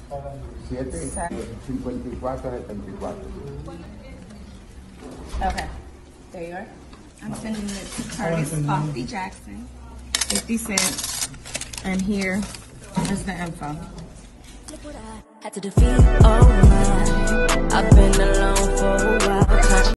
Okay, there you are. I'm sending it to Curtis Coffee Jackson, 50 cents, and here is the info. Look what I had to defeat, oh my, I've been alone